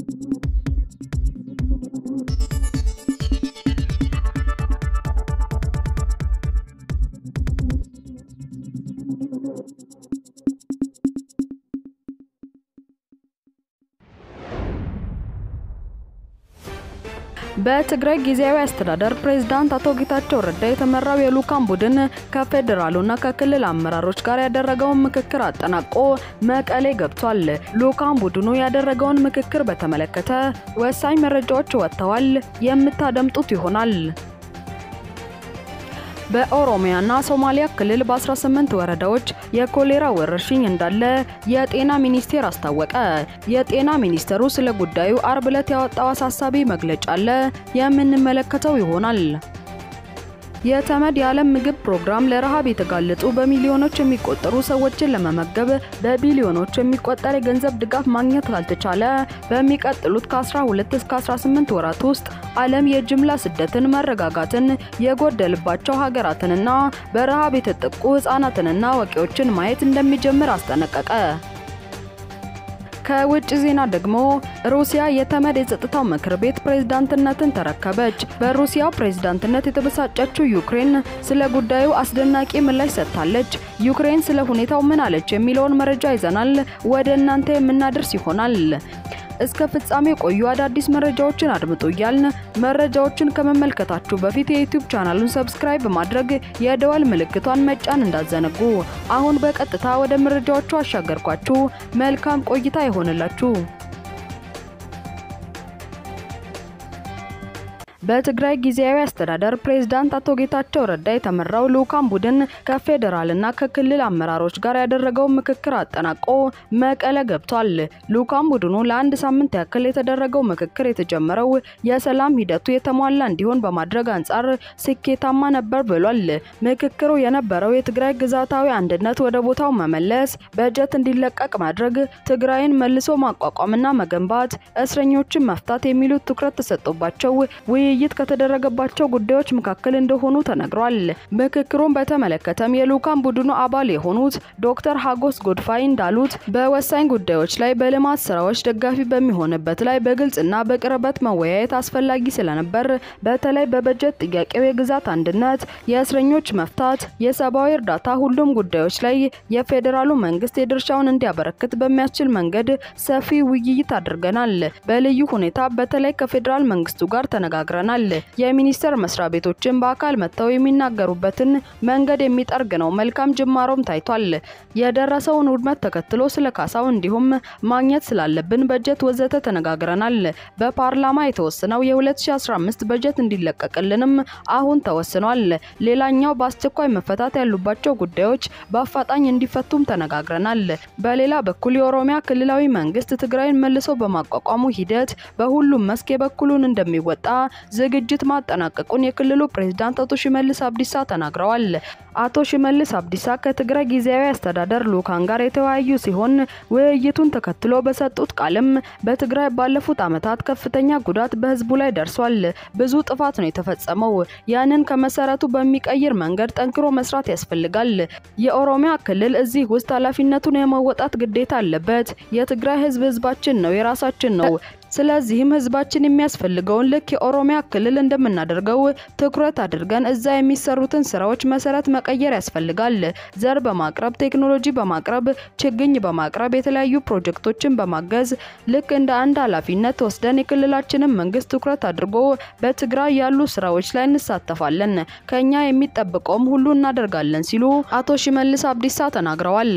በትግራይ ጊዜያዊ አስተዳደር ፕሬዝዳንት አቶ ጌታቸው ረዳ የተመራው የልኡካን ቡድን ከፌደራልና ከክልል አመራሮች ጋር ያደረገውን ምክክር አጠናቆ መቀሌ ገብቷል። ልኡካን ቡድኑ ያደረገውን ምክክር በተመለከተ ወሳኝ መረጃዎች ወጥተዋል፣ የምታደምጡት ይሆናል። በኦሮሚያና ሶማሊያ ክልል በ18 ወረዳዎች የኮሌራ ወረርሽኝ እንዳለ የጤና ሚኒስቴር አስታወቀ። የጤና ሚኒስቴሩ ስለ ጉዳዩ አርብ ዕለት ያወጣው አሳሳቢ መግለጫ አለ፣ የምንመለከተው ይሆናል። የተመድ የዓለም ምግብ ፕሮግራም ለረሃብ የተጋለጡ በሚሊዮኖች የሚቆጠሩ ሰዎችን ለመመገብ በቢሊዮኖች የሚቆጠር የገንዘብ ድጋፍ ማግኘት ካልተቻለ በሚቀጥሉት ከ12 እስከ 18 ወራት ውስጥ ዓለም የጅምላ ስደትን፣ መረጋጋትን የጎደለባቸው ሀገራትንና በረሃብ የተጠቁ ህፃናትንና አዋቂዎችን ማየት እንደሚጀምር አስጠነቀቀ። ከውጭ ዜና ደግሞ ሩሲያ የተመድ የጸጥታው ምክር ቤት ፕሬዝዳንትነትን ተረከበች። በሩሲያው ፕሬዝዳንትነት የተበሳጨችው ዩክሬን ስለ ጉዳዩ አስደናቂ ምላሽ ሰጥታለች። ዩክሬን ስለ ሁኔታው ምን አለች የሚለውን መረጃ ይዘናል ወደ እናንተ የምናደርስ ይሆናል። እስከ ፍጻሜ ቆዩ። አዳዲስ መረጃዎችን አድምጡ እያልን መረጃዎችን ከመመልከታችሁ በፊት የዩቲዩብ ቻናሉን ሰብስክራይብ በማድረግ የደወል ምልክቷን መጫን እንዳዘነጉ። አሁን በቀጥታ ወደ መረጃዎቹ አሻገርኳችሁ። መልካም ቆይታ ይሆንላችሁ። በትግራይ ጊዜያዊ አስተዳደር ፕሬዝዳንት አቶ ጌታቸው ረዳ የተመራው ልኡካን ቡድን ከፌደራልና ከክልል አመራሮች ጋር ያደረገው ምክክር አጠናቆ መቀሌ ገብቷል። ልኡካን ቡድኑ ለአንድ ሳምንት ያክል የተደረገው ምክክር የተጀመረው የሰላም ሂደቱ የተሟላ እንዲሆን በማድረግ አንጻር ስኬታማ ነበር ብሏል። ምክክሩ የነበረው የትግራይ ግዛታዊ አንድነት ወደ ቦታው መመለስ፣ በጀት እንዲለቀቅ ማድረግ፣ ትግራይን መልሶ ማቋቋምና መገንባት፣ እስረኞችን መፍታት የሚሉት ትኩረት ተሰጥቶባቸው ውይይት ከተደረገባቸው ጉዳዮች መካከል እንደሆኑ ተነግሯል። ምክክሩን በተመለከተም የልኡካን ቡድኑ አባል የሆኑት ዶክተር ሀጎስ ጎድፋይ እንዳሉት በወሳኝ ጉዳዮች ላይ በልማት ስራዎች ደጋፊ በሚሆንበት ላይ በግልጽና በቅርበት መወያየት አስፈላጊ ስለነበር በተለይ በበጀት ጥያቄው፣ የግዛት አንድነት፣ የእስረኞች መፍታት፣ የሰብአዊ እርዳታ ሁሉም ጉዳዮች ላይ የፌደራሉ መንግስት የድርሻውን እንዲያበረክት በሚያስችል መንገድ ሰፊ ውይይት አድርገናል። በልዩ ሁኔታ በተለይ ከፌደራል መንግስቱ ጋር ተነጋግረናል። የሚኒስቴር መስሪያ ቤቶችን በአካል መጥተው የሚናገሩበትን መንገድ የሚጠርግ ነው። መልካም ጅማሮም ታይቷል። የደረሰውን ውድመት ተከትሎ ስለ ካሳው እንዲሁም ማግኘት ስላለብን በጀት ወዘተ ተነጋግረናል። በፓርላማ የተወሰነው የ2015 በጀት እንዲለቀቅልንም አሁን ተወስኗል። ሌላኛው በአስቸኳይ መፈታት ያሉባቸው ጉዳዮች በአፋጣኝ እንዲፈቱም ተነጋግረናል። በሌላ በኩል የኦሮሚያ ክልላዊ መንግስት ትግራይን መልሶ በማቋቋሙ ሂደት በሁሉም መስክ የበኩሉን እንደሚወጣ ዝግጅት ማጠናቀቁን የክልሉ ፕሬዝዳንት አቶ ሽመልስ አብዲሳ ተናግረዋል። አቶ ሽመልስ አብዲሳ ከትግራይ ጊዜያዊ አስተዳደር ልኡካን ጋር የተወያዩ ሲሆን ውይይቱን ተከትሎ በሰጡት ቃልም በትግራይ ባለፉት ዓመታት ከፍተኛ ጉዳት በህዝቡ ላይ ደርሷል። ብዙ ጥፋት ነው የተፈጸመው። ያንን ከመሰረቱ በሚቀይር መንገድ ጠንክሮ መስራት ያስፈልጋል። የኦሮሚያ ክልል እዚህ ውስጥ ኃላፊነቱን የመወጣት ግዴታ አለበት። የትግራይ ህዝብ ህዝባችን ነው፣ የራሳችን ነው። ስለዚህም ህዝባችን የሚያስፈልገውን ልክ የኦሮሚያ ክልል እንደምናደርገው ትኩረት አድርገን እዛ የሚሰሩትን ስራዎች መሰረት መቀየር ያስፈልጋል። ዘር በማቅረብ፣ ቴክኖሎጂ በማቅረብ፣ ችግኝ በማቅረብ፣ የተለያዩ ፕሮጀክቶችን በማገዝ ልክ እንደ አንድ ኃላፊነት ወስደን የክልላችንን መንግስት ትኩረት አድርጎ በትግራይ ያሉ ስራዎች ላይ እንሳተፋለን። ከኛ የሚጠበቀውም ሁሉ እናደርጋለን ሲሉ አቶ ሽመልስ አብዲሳ ተናግረዋል።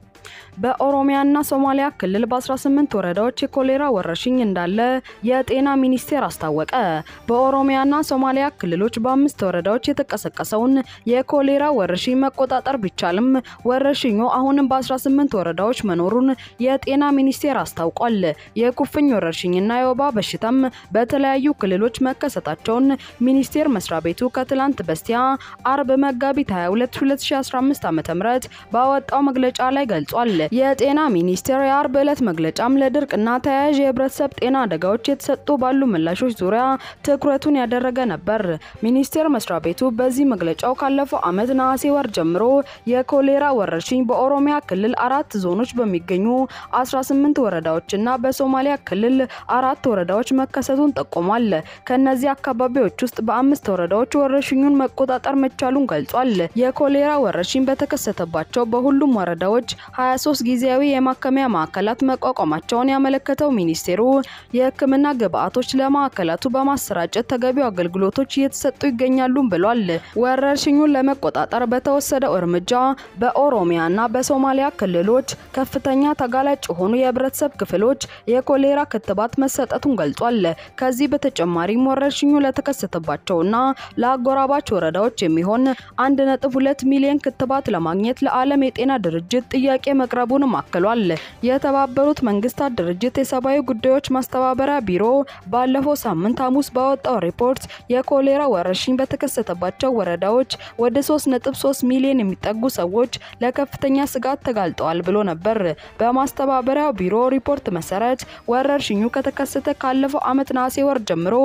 በኦሮሚያና ሶማሊያ ክልል በ18 ወረዳዎች የኮሌራ ወረርሽኝ እንዳለ የጤና ሚኒስቴር አስታወቀ። በኦሮሚያና ሶማሊያ ክልሎች በ5 ወረዳዎች የተቀሰቀሰውን የኮሌራ ወረርሽኝ መቆጣጠር ቢቻልም ወረርሽኙ አሁንም በ18 ወረዳዎች መኖሩን የጤና ሚኒስቴር አስታውቋል። የኩፍኝ ወረርሽኝና የወባ በሽታም በተለያዩ ክልሎች መከሰታቸውን ሚኒስቴር መስሪያ ቤቱ ከትላንት በስቲያ አርብ መጋቢት 22 2015 ዓ.ም ባወጣው መግለጫ ላይ ገልጿል። የጤና ሚኒስቴር የአርብ ዕለት መግለጫም ለድርቅና ተያያዥ የህብረተሰብ ጤና አደጋዎች የተሰጡ ባሉ ምላሾች ዙሪያ ትኩረቱን ያደረገ ነበር። ሚኒስቴር መስሪያ ቤቱ በዚህ መግለጫው ካለፈው ዓመት ነሐሴ ወር ጀምሮ የኮሌራ ወረርሽኝ በኦሮሚያ ክልል 4 ዞኖች በሚገኙ 18 ወረዳዎችና በሶማሊያ ክልል 4 ወረዳዎች መከሰቱን ጠቁሟል። ከነዚህ አካባቢዎች ውስጥ በ5 ወረዳዎች ወረርሽኙን መቆጣጠር መቻሉን ገልጿል። የኮሌራ ወረርሽኝ በተከሰተባቸው በሁሉም ወረዳዎች 23 ጊዜያዊ የማከሚያ ማዕከላት መቋቋማቸውን ያመለከተው ሚኒስቴሩ የሕክምና ግብዓቶች ለማዕከላቱ በማሰራጨት ተገቢው አገልግሎቶች እየተሰጡ ይገኛሉ ብሏል። ወረርሽኙን ለመቆጣጠር በተወሰደው እርምጃ በኦሮሚያና በሶማሊያ ክልሎች ከፍተኛ ተጋላጭ የሆኑ የህብረተሰብ ክፍሎች የኮሌራ ክትባት መሰጠቱን ገልጿል። ከዚህ በተጨማሪም ወረርሽኙ ለተከሰተባቸውና ለአጎራባች ወረዳዎች የሚሆን 1.2 ሚሊዮን ክትባት ለማግኘት ለዓለም የጤና ድርጅት ጥያቄ መቅረቡን አክሏል። የተባበሩት መንግስታት ድርጅት የሰብአዊ ጉዳዮች ማስተባበሪያ ቢሮ ባለፈው ሳምንት ሐሙስ ባወጣው ሪፖርት የኮሌራ ወረርሽኝ በተከሰተባቸው ወረዳዎች ወደ 3.3 ሚሊዮን የሚጠጉ ሰዎች ለከፍተኛ ስጋት ተጋልጠዋል ብሎ ነበር። በማስተባበሪያው ቢሮ ሪፖርት መሰረት ወረርሽኙ ከተከሰተ ካለፈው ዓመት ነሐሴ ወር ጀምሮ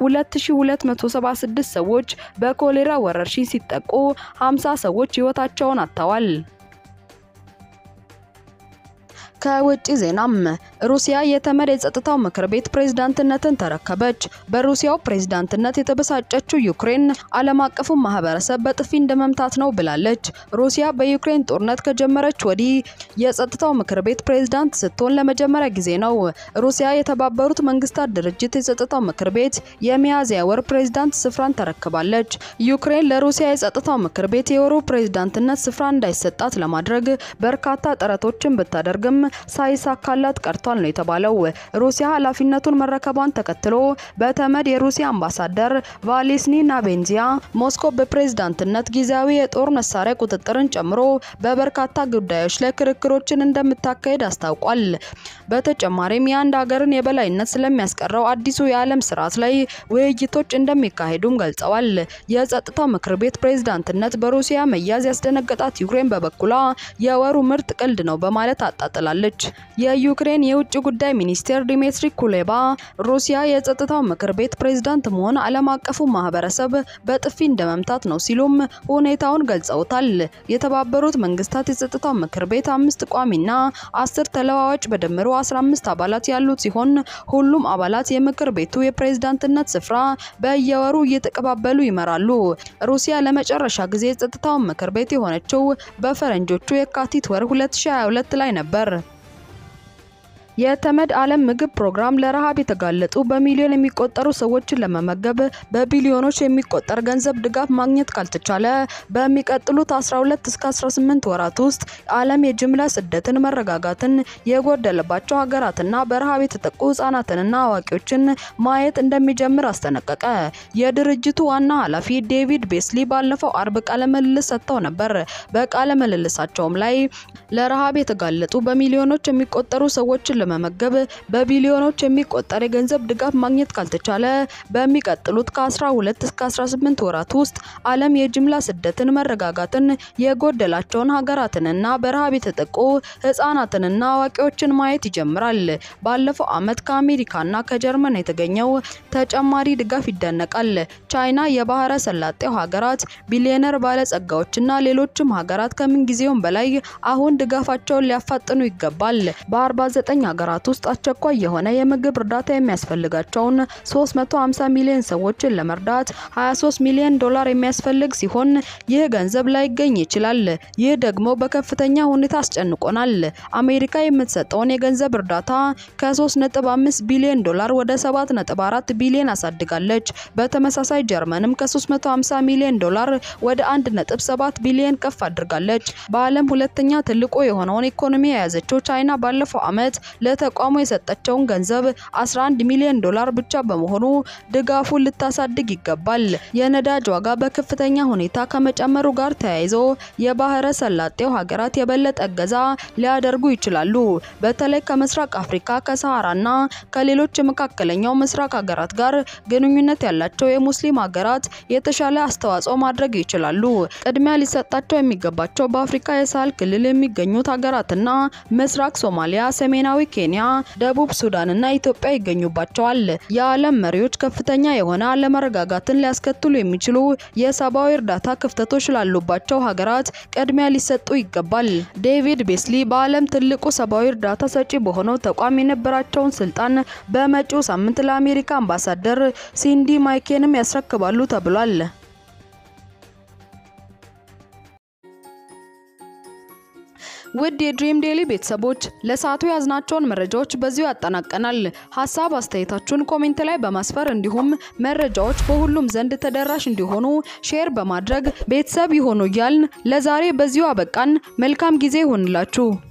2276 ሰዎች በኮሌራ ወረርሽኝ ሲጠቁ 50 ሰዎች ህይወታቸውን አጥተዋል። ከውጪ ዜናም ሩሲያ የተመድ የጸጥታው ምክር ቤት ፕሬዝዳንትነትን ተረከበች። በሩሲያው ፕሬዝዳንትነት የተበሳጨችው ዩክሬን ዓለም አቀፉ ማህበረሰብ በጥፊ እንደመምታት ነው ብላለች። ሩሲያ በዩክሬን ጦርነት ከጀመረች ወዲህ የጸጥታው ምክር ቤት ፕሬዝዳንት ስትሆን ለመጀመሪያ ጊዜ ነው። ሩሲያ የተባበሩት መንግስታት ድርጅት የጸጥታው ምክር ቤት የሚያዝያ ወር ፕሬዝዳንት ስፍራን ተረክባለች። ዩክሬን ለሩሲያ የጸጥታው ምክር ቤት የወሩ ፕሬዝዳንትነት ስፍራ እንዳይሰጣት ለማድረግ በርካታ ጥረቶችን ብታደርግም ሳይሳካላት ቀርቷል ነው የተባለው። ሩሲያ ኃላፊነቱን መረከቧን ተከትሎ በተመድ የሩሲያ አምባሳደር ቫሌስኒ ናቤንዚያ ሞስኮ በፕሬዝዳንትነት ጊዜያዊ የጦር መሳሪያ ቁጥጥርን ጨምሮ በበርካታ ጉዳዮች ላይ ክርክሮችን እንደምታካሄድ አስታውቋል። በተጨማሪም የአንድ ሀገርን የበላይነት ስለሚያስቀረው አዲሱ የዓለም ስርዓት ላይ ውይይቶች እንደሚካሄዱም ገልጸዋል። የጸጥታው ምክር ቤት ፕሬዝዳንትነት በሩሲያ መያዝ ያስደነገጣት ዩክሬን በበኩሏ የወሩ ምርጥ ቀልድ ነው በማለት አጣጥላለች። የዩክሬን የውጭ ጉዳይ ሚኒስቴር ዲሚትሪ ኩሌባ ሩሲያ የጸጥታው ምክር ቤት ፕሬዝዳንት መሆን ዓለም አቀፉ ማህበረሰብ በጥፊ እንደመምታት ነው ሲሉም ሁኔታውን ገልጸውታል። የተባበሩት መንግስታት የጸጥታው ምክር ቤት 5 ቋሚና 10 ተለዋዋጭ በድምሩ 15 አባላት ያሉት ሲሆን ሁሉም አባላት የምክር ቤቱ የፕሬዝዳንትነት ስፍራ በየወሩ እየተቀባበሉ ይመራሉ። ሩሲያ ለመጨረሻ ጊዜ የጸጥታው ምክር ቤት የሆነችው በፈረንጆቹ የካቲት ወር 2022 ላይ ነበር። የተመድ ዓለም ምግብ ፕሮግራም ለረሃብ የተጋለጡ በሚሊዮን የሚቆጠሩ ሰዎችን ለመመገብ በቢሊዮኖች የሚቆጠር ገንዘብ ድጋፍ ማግኘት ካልተቻለ በሚቀጥሉት 12 እስከ 18 ወራት ውስጥ ዓለም የጅምላ ስደትን፣ መረጋጋትን የጎደለባቸው ሀገራትና በረሃብ የተጠቁ ህጻናትንና አዋቂዎችን ማየት እንደሚጀምር አስጠነቀቀ። የድርጅቱ ዋና ኃላፊ ዴቪድ ቤስሊ ባለፈው አርብ ቃለ ምልልስ ሰጥተው ነበር። በቃለ ምልልሳቸውም ላይ ለረሃብ የተጋለጡ በሚሊዮኖች የሚቆጠሩ ሰዎችን ለመመገብ በቢሊዮኖች የሚቆጠር የገንዘብ ድጋፍ ማግኘት ካልተቻለ በሚቀጥሉት ከ12 እስከ 18 ወራት ውስጥ ዓለም የጅምላ ስደትን፣ መረጋጋትን የጎደላቸውን ሀገራትንና በረሃብ የተጠቁ ህጻናትንና አዋቂዎችን ማየት ይጀምራል። ባለፈው ዓመት ከአሜሪካና ከጀርመን የተገኘው ተጨማሪ ድጋፍ ይደነቃል። ቻይና፣ የባህረ ሰላጤው ሀገራት፣ ቢሊዮነር ባለጸጋዎችና ሌሎችም ሀገራት ከምን ጊዜውም በላይ አሁን ድጋፋቸውን ሊያፋጥኑ ይገባል። በ49 ሀገራት ውስጥ አስቸኳይ የሆነ የምግብ እርዳታ የሚያስፈልጋቸውን 350 ሚሊዮን ሰዎችን ለመርዳት 23 ሚሊዮን ዶላር የሚያስፈልግ ሲሆን ይህ ገንዘብ ላይገኝ ይችላል። ይህ ደግሞ በከፍተኛ ሁኔታ አስጨንቆናል። አሜሪካ የምትሰጠውን የገንዘብ እርዳታ ከ3.5 ቢሊዮን ዶላር ወደ 7.4 ቢሊዮን አሳድጋለች። በተመሳሳይ ጀርመንም ከ350 ሚሊዮን ዶላር ወደ 1.7 ቢሊዮን ከፍ አድርጋለች። በዓለም ሁለተኛ ትልቁ የሆነውን ኢኮኖሚ የያዘችው ቻይና ባለፈው ዓመት ለተቋሙ የሰጠችውን ገንዘብ 11 ሚሊዮን ዶላር ብቻ በመሆኑ ድጋፉን ልታሳድግ ይገባል። የነዳጅ ዋጋ በከፍተኛ ሁኔታ ከመጨመሩ ጋር ተያይዞ የባህረ ሰላጤው ሀገራት የበለጠ እገዛ ሊያደርጉ ይችላሉ። በተለይ ከምስራቅ አፍሪካ ከሰሃራና ከሌሎች የመካከለኛው ምስራቅ ሀገራት ጋር ግንኙነት ያላቸው የሙስሊም ሀገራት የተሻለ አስተዋጽኦ ማድረግ ይችላሉ። ቅድሚያ ሊሰጣቸው የሚገባቸው በአፍሪካ የሳህል ክልል የሚገኙት ሀገራትና ምስራቅ ሶማሊያ፣ ሰሜናዊ ኬንያ፣ ደቡብ ሱዳንና ኢትዮጵያ ይገኙባቸዋል። የዓለም መሪዎች ከፍተኛ የሆነ አለመረጋጋትን ሊያስከትሉ የሚችሉ የሰብአዊ እርዳታ ክፍተቶች ላሉባቸው ሀገራት ቅድሚያ ሊሰጡ ይገባል። ዴቪድ ቤስሊ በዓለም ትልቁ ሰብአዊ እርዳታ ሰጪ በሆነው ተቋም የነበራቸውን ስልጣን በመጪው ሳምንት ለአሜሪካ አምባሳደር ሲንዲ ማይኬንም ያስረክባሉ ተብሏል። ውድ የድሪም ዴሊ ቤተሰቦች ለሳቱ ያዝናቸውን መረጃዎች በዚሁ ያጠናቀናል። ሐሳብ አስተያየታችሁን ኮሜንት ላይ በማስፈር እንዲሁም መረጃዎች በሁሉም ዘንድ ተደራሽ እንዲሆኑ ሼር በማድረግ ቤተሰብ ይሁኑ እያልን ለዛሬ በዚሁ አበቃን። መልካም ጊዜ ይሁንላችሁ።